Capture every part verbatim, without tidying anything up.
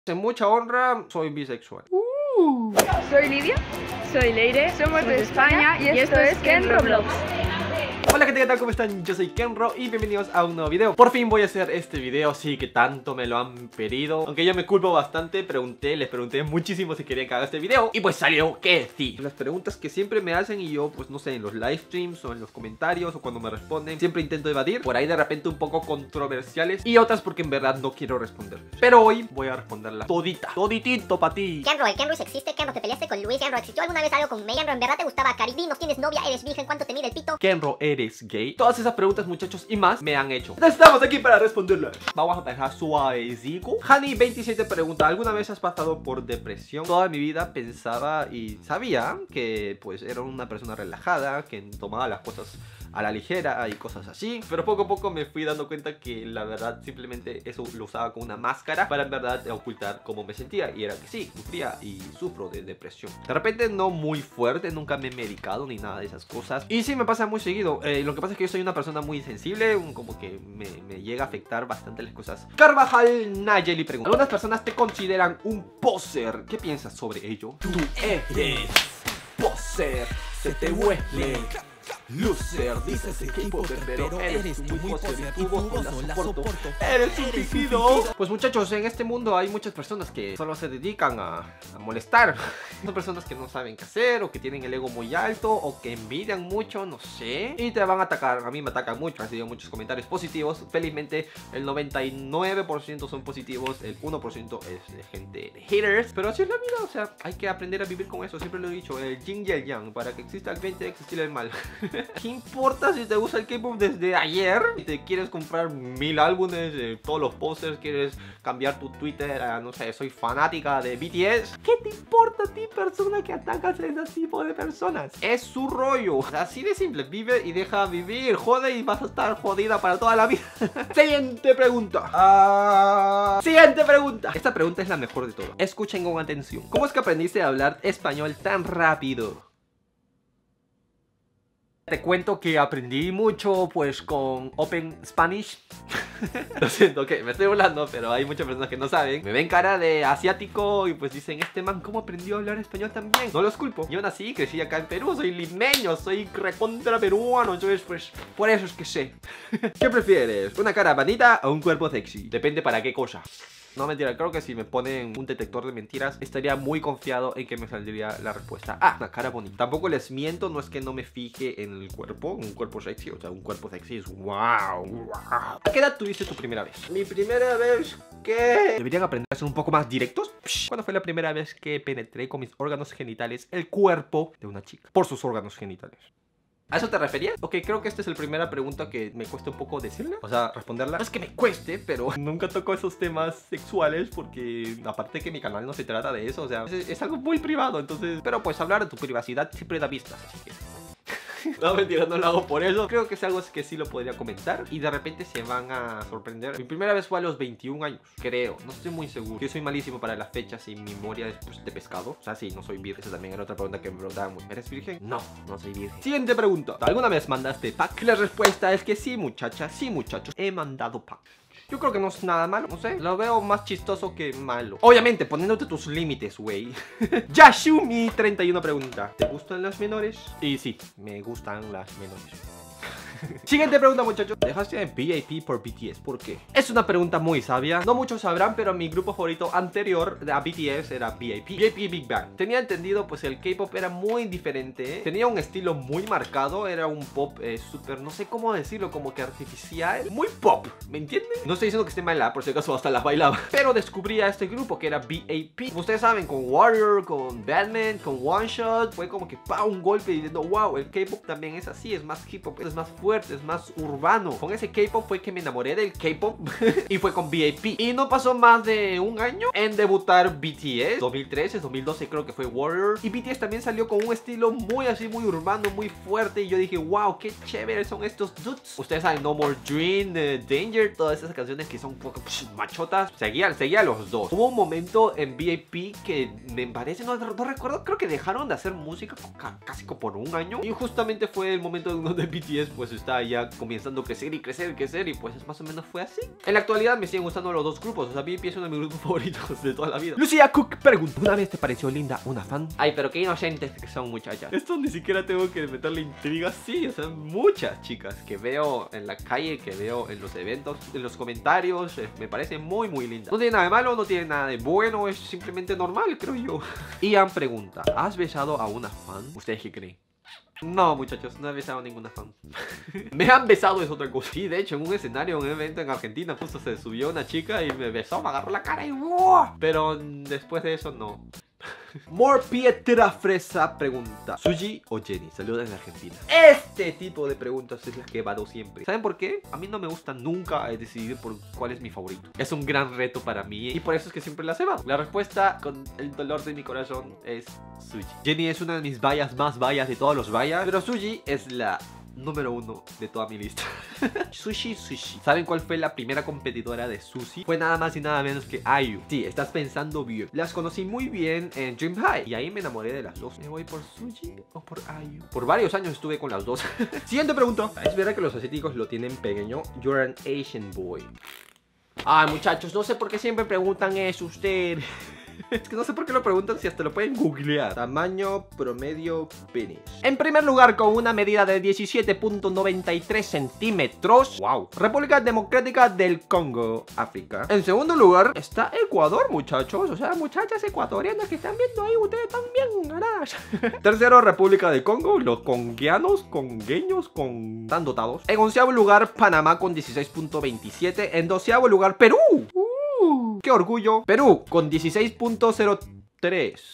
En mucha honra, soy bisexual. Uh. Soy Lidia. Soy Leire. Somos de España y esto es Ken Roblox. Hola gente, ¿qué tal? ¿Cómo están? Yo soy Kenro y bienvenidos a un nuevo video. Por fin voy a hacer este video, sí, que tanto me lo han pedido. Aunque yo me culpo bastante, pregunté, les pregunté muchísimo si querían que haga este video. Y pues salió que sí. Las preguntas que siempre me hacen y yo, pues no sé, en los live streams o en los comentarios o cuando me responden, siempre intento evadir. Por ahí de repente un poco controversiales y otras porque en verdad no quiero responder. Pero hoy voy a responderla todita, toditito para ti. Kenro, el Kenro existe. Kenro, te peleaste con Luis. Kenro, ¿existió alguna vez algo con May? Kenro, ¿en verdad te gustaba Caribe? ¿No tienes novia? ¿Eres virgen? ¿Cuánto te mide el pito? Kenro, ¿eres gay? Todas esas preguntas, muchachos, y más me han hecho. Estamos aquí para responderlas. Vamos a dejar suavecico. Hani veintisiete pregunta: ¿alguna vez has pasado por depresión? Toda mi vida pensaba y sabía que pues era una persona relajada, que tomaba las cosas a la ligera y cosas así, pero poco a poco me fui dando cuenta que la verdad simplemente eso lo usaba como una máscara para en verdad ocultar cómo me sentía, y era que sí, sufría y sufro de depresión. De repente no muy fuerte, nunca me he medicado ni nada de esas cosas, y sí me pasa muy seguido. Eh, lo que pasa es que yo soy una persona muy sensible, un, como que me, me llega a afectar bastante las cosas. Carvajal Nayeli pregunta: algunas personas te consideran un poser, ¿qué piensas sobre ello? Tú eres poser, se te huele. Loser, dices el K-Popper, pero eres muy positivo, no la soporto. Eres un fingido. Pues muchachos, en este mundo hay muchas personas que solo se dedican a, a molestar. Son personas que no saben qué hacer, o que tienen el ego muy alto, o que envidian mucho, no sé, y te van a atacar. A mí me atacan mucho, han sido muchos comentarios positivos. Felizmente el noventa y nueve por ciento son positivos, el uno por ciento es de gente de haters. Pero así es la vida, o sea, hay que aprender a vivir con eso. Siempre lo he dicho, el yin y el yang. Para que exista el bien tiene que existir el mal. ¿Qué importa si te gusta el K-pop desde ayer y te quieres comprar mil álbumes, eh, todos los posters, quieres cambiar tu Twitter a, no sé, soy fanática de B T S? ¿Qué te importa a ti, persona, que atacas a ese tipo de personas? Es su rollo, así de simple. Vive y deja vivir, jode y vas a estar jodida para toda la vida. Siguiente pregunta. uh... Siguiente pregunta. Esta pregunta es la mejor de todo. Escuchen con atención. ¿Cómo es que aprendiste a hablar español tan rápido? Te cuento que aprendí mucho pues con Open Spanish. Lo siento, que me estoy burlando, pero hay muchas personas que no saben. Me ven cara de asiático y pues dicen: este man, ¿cómo aprendió a hablar español tan bien? No los culpo. Yo nací, crecí acá en Perú, soy limeño, soy recontra peruano. Entonces pues por eso es que sé. ¿Qué prefieres? ¿Una cara bonita o un cuerpo sexy? Depende para qué cosa. No, mentira, creo que si me ponen un detector de mentiras estaría muy confiado en que me saldría la respuesta: ah, una cara bonita. Tampoco les miento, no es que no me fije en el cuerpo, un cuerpo sexy, o sea, un cuerpo sexy es wow, wow. ¿A qué edad tuviste tu primera vez? Mi primera vez, ¿qué? Deberían aprender a ser un poco más directos. ¿Cuándo fue la primera vez que penetré con mis órganos genitales el cuerpo de una chica? Por sus órganos genitales. ¿A eso te referías? Ok, creo que esta es la primera pregunta que me cuesta un poco decirla, o sea, responderla. No es que me cueste, pero nunca toco esos temas sexuales porque aparte que mi canal no se trata de eso, o sea, es, es algo muy privado, entonces... Pero pues hablar de tu privacidad siempre da vistas, así que... No, mentira, no lo hago por eso. Creo que es algo que sí lo podría comentar y de repente se van a sorprender. Mi primera vez fue a los veintiún años, creo. No estoy muy seguro. Yo soy malísimo para las fechas y mi memoria es pues, de pescado. O sea, sí, no soy virgen. Esa también era otra pregunta que me preguntaban. ¿Eres virgen? No, no soy virgen. Siguiente pregunta: ¿alguna vez mandaste pack? La respuesta es que sí, muchacha. Sí, muchachos, he mandado pack. Yo creo que no es nada malo, no sé. Lo veo más chistoso que malo. Obviamente, poniéndote tus límites, güey. Yashumi treinta y uno pregunta: ¿te gustan las menores? Y sí, me gustan las menores. Siguiente pregunta, muchachos: ¿dejaste en V I P por B T S? ¿Por qué? Es una pregunta muy sabia. No muchos sabrán, pero mi grupo favorito anterior a B T S era V I P. V I P Big Bang. Tenía entendido, pues el K-pop era muy diferente. Tenía un estilo muy marcado. Era un pop eh, súper, no sé cómo decirlo, como que artificial. Muy pop, ¿me entienden? No estoy diciendo que esté mala, por si acaso hasta la bailaba. Pero descubrí a este grupo que era V I P. Como ustedes saben, con Warrior, con Batman, con One Shot, fue como que pa, un golpe diciendo: wow, el K-pop también es así, es más hip hop, es más fuerte, es más urbano. Con ese K-pop fue que me enamoré del K-pop. Y fue con V I P. Y no pasó más de un año en debutar B T S. dos mil trece, dos mil doce creo que fue Warrior. Y B T S también salió con un estilo muy así, muy urbano, muy fuerte. Y yo dije: wow, qué chévere son estos dudes. Ustedes saben, No More Dream, uh, Danger, todas esas canciones que son un poco psh, machotas. Seguía, seguía a los dos. Hubo un momento en V I P que me parece, no, no recuerdo, creo que dejaron de hacer música casi por un año. Y justamente fue el momento donde B T S pues estaba ya comenzando a crecer y crecer y crecer y pues más o menos fue así. En la actualidad me siguen gustando los dos grupos, o sea, B T S es uno de mis grupos favoritos de toda la vida. Lucia Cook pregunta, ¿una vez te pareció linda una fan? Ay, pero qué inocentes que son, muchachas. Esto ni siquiera tengo que meterle intriga. Sí, o sea, muchas chicas que veo en la calle, que veo en los eventos, en los comentarios, eh, me parece muy muy linda. No tiene nada de malo, no tiene nada de bueno, es simplemente normal, creo yo. Ian pregunta, ¿has besado a una fan? ¿Ustedes qué creen? No, muchachos, no he besado a ninguna fan. Me han besado es otra cosa. Sí, de hecho, en un escenario, en un evento en Argentina, justo se subió una chica y me besó, me agarró la cara y ¡wow! Pero después de eso, no. More Pietra Fresa pregunta, ¿Suji o Jennie? Saludos desde Argentina. Este tipo de preguntas es la que evado siempre. ¿Saben por qué? A mí no me gusta nunca decidir por cuál es mi favorito. Es un gran reto para mí y por eso es que siempre las evado. La respuesta, con el dolor de mi corazón, es Suji. Jennie es una de mis vallas más vallas de todos los vallas, pero Suji es la número uno de toda mi lista. Sushi Sushi. ¿Saben cuál fue la primera competidora de Sushi? Fue nada más y nada menos que I U. Sí, estás pensando bien. Las conocí muy bien en Dream High y ahí me enamoré de las dos. ¿Me voy por Sushi o por I U? Por varios años estuve con las dos. Siguiente pregunta. ¿Es verdad que los asiáticos lo tienen pequeño? You're an Asian boy. Ay, muchachos, no sé por qué siempre preguntan eso ustedes. Es que no sé por qué lo preguntan si hasta lo pueden googlear. Tamaño promedio penis. En primer lugar, con una medida de diecisiete punto noventa y tres centímetros. Wow. República Democrática del Congo, África. En segundo lugar está Ecuador, muchachos. O sea, muchachas ecuatorianas que están viendo ahí, ustedes también, ganadas. Tercero, República del Congo. Los conguianos, congueños, con... tan dotados. En onceavo lugar, Panamá con dieciséis punto veintisiete. En doceavo lugar, Perú. ¡Qué orgullo! Perú con dieciséis punto cero tres.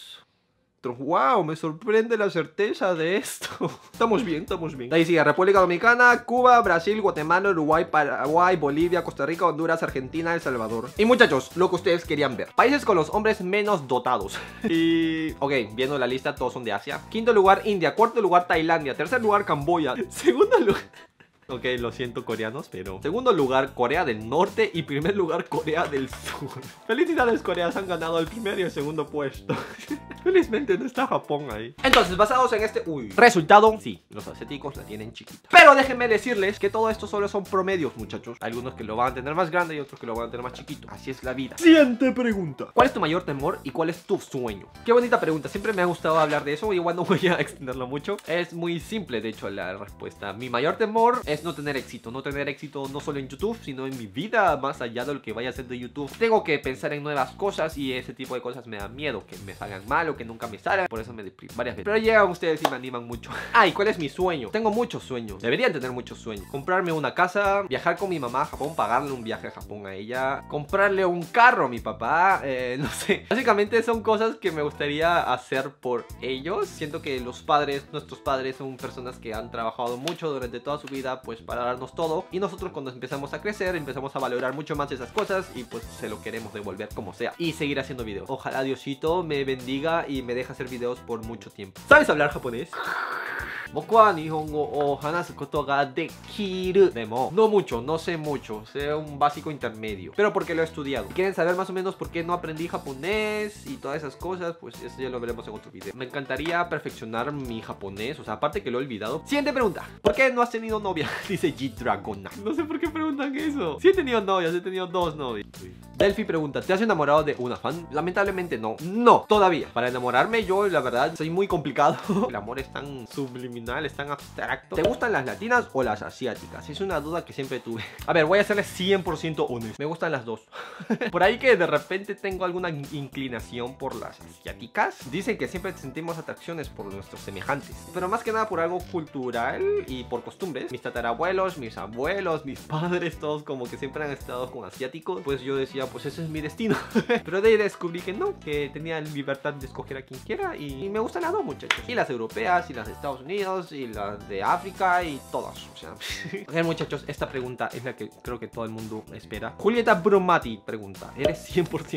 Wow, me sorprende la certeza de esto. Estamos bien, estamos bien. Ahí sigue República Dominicana, Cuba, Brasil, Guatemala, Uruguay, Paraguay, Bolivia, Costa Rica, Honduras, Argentina, El Salvador. Y muchachos, lo que ustedes querían ver. Países con los hombres menos dotados. Y... ok, viendo la lista, todos son de Asia. Quinto lugar, India. Cuarto lugar, Tailandia. Tercer lugar, Camboya. Segundo lugar... ok, lo siento coreanos, pero... segundo lugar, Corea del Norte. Y primer lugar, Corea del Sur. Felicidades, Coreas, han ganado el primer y el segundo puesto. Felizmente no está Japón ahí. Entonces, basados en este... uy, resultado, sí, los asiáticos la tienen chiquita. Pero déjenme decirles que todo esto solo son promedios, muchachos. Algunos que lo van a tener más grande y otros que lo van a tener más chiquito. Así es la vida. Siguiente pregunta. ¿Cuál es tu mayor temor y cuál es tu sueño? Qué bonita pregunta, siempre me ha gustado hablar de eso. Igual no voy a extenderlo mucho. Es muy simple, de hecho, la respuesta. Mi mayor temor es no tener éxito. No tener éxito no solo en YouTube, sino en mi vida, más allá de lo que vaya a hacer de YouTube. Tengo que pensar en nuevas cosas y ese tipo de cosas me da miedo. Que me salgan mal o que nunca me salgan. Por eso me deprimo varias veces. Pero llegan ustedes y me animan mucho. Ay, ¿cuál es mi sueño? Tengo muchos sueños. Deberían tener muchos sueños. Comprarme una casa, viajar con mi mamá a Japón, pagarle un viaje a Japón a ella, comprarle un carro a mi papá, eh, no sé. Básicamente son cosas que me gustaría hacer por ellos. Siento que los padres, nuestros padres son personas que han trabajado mucho durante toda su vida pues para darnos todo. Y nosotros cuando empezamos a crecer empezamos a valorar mucho más esas cosas y pues se lo queremos devolver como sea. Y seguir haciendo videos. Ojalá Diosito me bendiga y me deje hacer videos por mucho tiempo. ¿Sabes hablar japonés? Boku wa nihongo o hanasu koto ga dekiru. Demo. No mucho, no sé mucho. Sé un básico intermedio. Pero porque lo he estudiado. Si quieren saber más o menos por qué no aprendí japonés y todas esas cosas, pues eso ya lo veremos en otro video. Me encantaría perfeccionar mi japonés. O sea, aparte que lo he olvidado. Siguiente pregunta. ¿Por qué no has tenido novia? Dice G-Dragona. No sé por qué preguntan eso. Sí he tenido novias, he tenido dos novias. Delphi pregunta, ¿te has enamorado de una fan? Lamentablemente no. No, todavía. Para enamorarme yo, la verdad, soy muy complicado. El amor es tan subliminal, es tan abstracto. ¿Te gustan las latinas o las asiáticas? Es una duda que siempre tuve. A ver, voy a serles cien por ciento honesto. Me gustan las dos. Por ahí que de repente tengo alguna inclinación por las asiáticas. Dicen que siempre sentimos atracciones por nuestros semejantes. Pero más que nada por algo cultural y por costumbres. Mis tatarabuelos, mis abuelos, mis padres, todos como que siempre han estado con asiáticos. Pues yo decía, pues ese es mi destino. Pero de ahí descubrí que no, que tenía libertad de escoger a quien quiera. Y, y me gustan las dos, muchachos. Y las europeas, y las de Estados Unidos, y las de África, y todas. O sea, ok, muchachos, esta pregunta es la que creo que todo el mundo espera. Julieta Bromati pregunta, ¿eres cien por ciento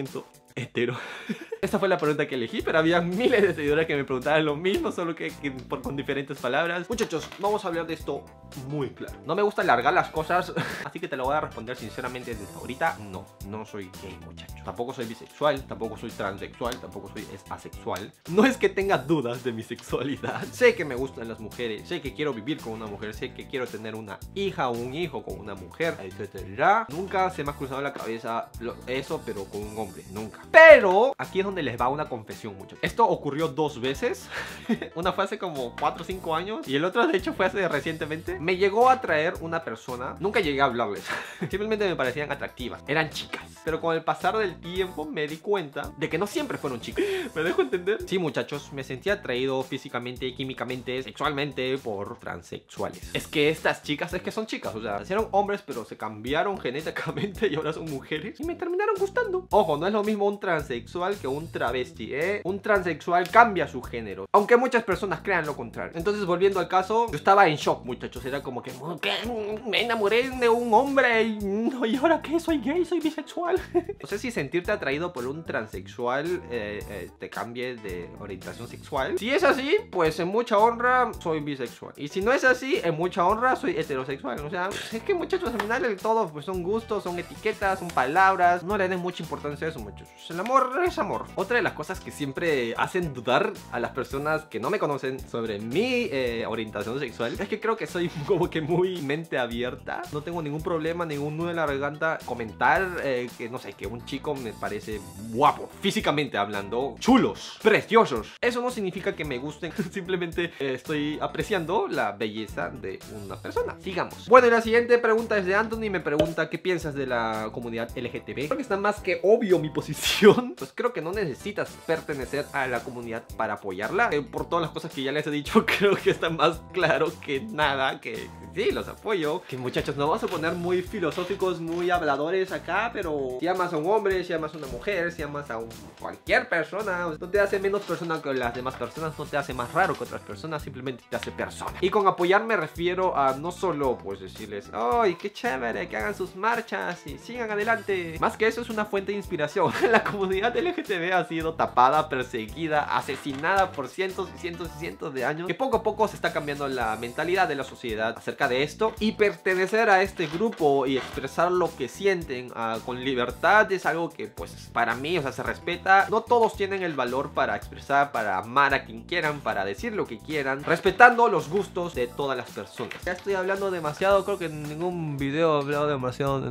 hetero. Esta fue la pregunta que elegí, pero había miles de seguidores que me preguntaban lo mismo, solo que, que por, con diferentes palabras. Muchachos, vamos a hablar de esto muy claro. No me gusta alargar las cosas, así que te lo voy a responder sinceramente desde ahorita. No, no soy gay, muchachos. Tampoco soy bisexual, tampoco soy transexual, tampoco soy asexual. No es que tenga dudas de mi sexualidad. Sé que me gustan las mujeres, sé que quiero vivir con una mujer, sé que quiero tener una hija o un hijo con una mujer, etcétera. Nunca se me ha cruzado la cabeza lo, eso, pero con un hombre, nunca. Pero aquí es donde les va una confesión, muchachos. Esto ocurrió dos veces. Una fue hace como cuatro o cinco años y el otro de hecho fue hace recientemente. Me llegó a traer una persona, nunca llegué a hablarles. Simplemente me parecían atractivas, eran chicas. Pero con el pasar del tiempo me di cuenta de que no siempre fueron chicas. ¿Me dejo entender? Sí, muchachos, me sentí atraído físicamente, químicamente, sexualmente por transexuales. Es que estas chicas, es que son chicas, o sea, eran hombres pero se cambiaron genéticamente y ahora son mujeres y me terminaron gustando. Ojo, no es lo mismo un transexual que un travesti, ¿eh? Un transexual cambia su género, aunque muchas personas crean lo contrario. Entonces, volviendo al caso, yo estaba en shock, muchachos. Era como que, ¿qué? Me enamoré de un hombre y, ¿y ahora qué? Soy gay, soy bisexual. No sé si sentirte atraído por un transexual eh, eh, te cambie de orientación sexual. Si es así, pues en mucha honra soy bisexual. Y si no es así, en mucha honra soy heterosexual. O sea, es que, muchachos, al final de todo pues son gustos, son etiquetas, son palabras. No le den mucha importancia a eso, muchachos. El amor es amor. Otra de las cosas que siempre hacen dudar a las personas que no me conocen sobre mi eh, orientación sexual es que creo que soy como que muy mente abierta. No tengo ningún problema, ningún nudo en la garganta comentar eh, que no sé, que un chico me parece guapo, físicamente hablando, chulos, preciosos. Eso no significa que me gusten, simplemente eh, estoy apreciando la belleza de una persona. Sigamos. Bueno, y la siguiente pregunta es de Anthony. Me pregunta ¿qué piensas de la comunidad L G T B? Creo que está más que obvio mi posición. Pues creo que no necesitas pertenecer a la comunidad para apoyarla. Eh, por todas las cosas que ya les he dicho, creo que está más claro que nada que sí, los apoyo. Que, muchachos, no vamos a poner muy filosóficos, muy habladores acá, pero si amas a un hombre, si amas a una mujer, si amas a un, cualquier persona, no te hace menos persona que las demás personas, no te hace más raro que otras personas, simplemente te hace persona. Y con apoyar me refiero a no solo pues decirles, ¡ay, qué chévere! Que hagan sus marchas y sigan adelante. Más que eso, es una fuente de inspiración. La comunidad L G T B ha sido tapada, perseguida, asesinada por cientos y cientos y cientos de años, que poco a poco se está cambiando la mentalidad de la sociedad acerca de esto, y pertenecer a este grupo y expresar lo que sienten uh, con libertad es algo que pues para mí, o sea, se respeta. No todos tienen el valor para expresar, para amar a quien quieran, para decir lo que quieran, respetando los gustos de todas las personas. Ya estoy hablando demasiado, creo que en ningún video he hablado demasiado.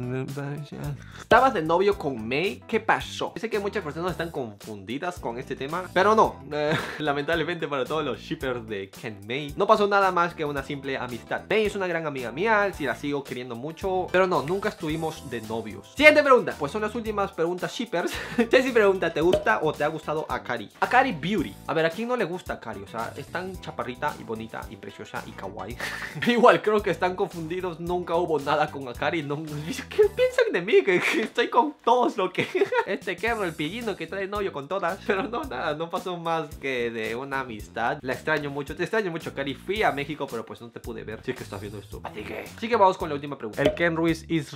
¿Estabas de novio con May? ¿Qué pasó? Sé que muchas personas están confundidas con este tema, pero no, eh, lamentablemente para todos los shippers de Ken May, no pasó nada más que una simple amistad. May es una gran amiga mía, si la sigo queriendo mucho, pero no, nunca estuvimos de novios. Siguiente pregunta, pues son las últimas preguntas shippers. Jessy pregunta, ¿te gusta o te ha gustado Akari? Akari Beauty. A ver, ¿a quién no le gusta Akari? O sea, es tan chaparrita y bonita y preciosa y kawaii. Igual creo que están confundidos, nunca hubo nada con Akari. No, ¿qué piensan de mí? Que, que estoy con todos lo que... Este Kerro, el pillino que trae novio con todas. Pero no, nada, no pasó más que de una amistad. La extraño mucho, te extraño mucho, Akari. Fui a México, pero pues no te pude ver. Si es que estás viendo esto. Así que... Así que vamos con la última pregunta. ¿El Ken Ruiz is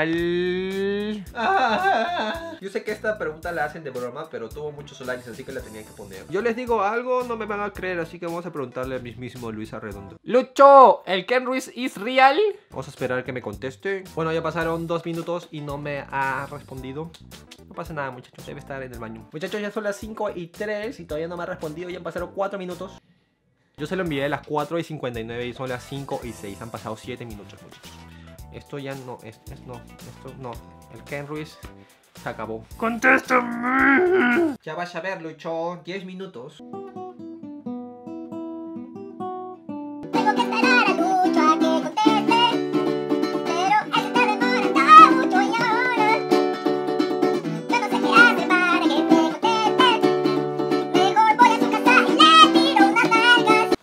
real? Ah, yo sé que esta pregunta la hacen de broma, pero tuvo muchos likes, así que la tenía que poner. Yo les digo algo, no me van a creer, así que vamos a preguntarle al mismísimo Luis Arredondo. Lucho, ¿el Ken Ruiz is real? Vamos a esperar que me conteste. Bueno, ya pasaron dos minutos y no me ha respondido. No pasa nada, muchachos, debe estar en el baño. Muchachos, ya son las cinco y tres y todavía no me ha respondido. Ya pasaron cuatro minutos. Yo se lo envié a las cuatro y cincuenta y nueve y son las cinco y seis. Han pasado siete minutos, muchachos. Esto ya no, es, es no, esto no. El Ken Ruiz se acabó. ¡Contéstame! Ya vas a ver, Lucho. diez minutos. Tengo que esperar a Lucho a que conteste, pero él está demorando mucho y ahora yo no sé qué hacer para que me conteste. Mejor voy a su casa y le tiro unas nalgas.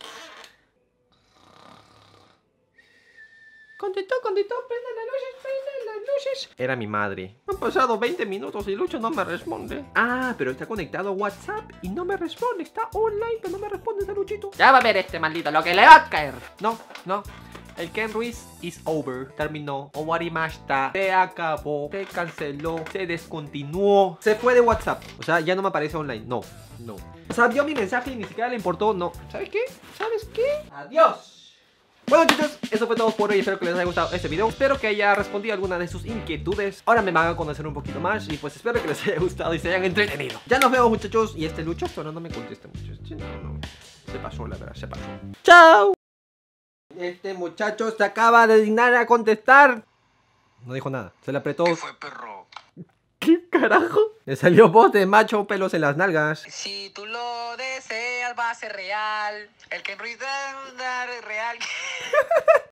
Contestó, contestó, prenda las luces, prenda las luces. Era mi madre. Han pasado veinte minutos y Lucho no me responde. Ah, pero está conectado a WhatsApp y no me responde. Está online, pero no me responde ese Luchito. Ya va a ver este maldito lo que le va a caer. No, no. El Ken Ruiz is over. Terminó. Owarimashita. Se acabó. Se canceló. Se descontinuó. Se fue de WhatsApp. O sea, ya no me aparece online. No. No. O sea, vio mi mensaje y ni siquiera le importó. No. ¿Sabes qué? ¿Sabes qué? Adiós. Bueno, chicos, eso fue todo por hoy. Espero que les haya gustado este video. Espero que haya respondido alguna de sus inquietudes. Ahora me van a conocer un poquito más. Y pues espero que les haya gustado y se hayan entretenido. Ya nos vemos, muchachos. Y este Lucho pero no me contesta mucho. No, no. Se pasó, la verdad, se pasó. ¡Chao! Este muchacho se acaba de dignar a contestar. No dijo nada. Se le apretó. ¿Qué fue, perro? ¿Qué carajo? Le salió voz de macho, pelos en las nalgas. Si tú lo deseas, va a ser real. El Ken Ruiz es real.